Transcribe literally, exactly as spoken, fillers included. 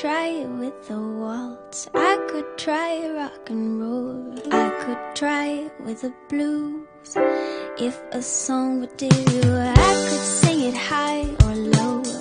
try it with a waltz, I could try rock and roll, I could try it with the blues. If a song would do, I could sing it high or low,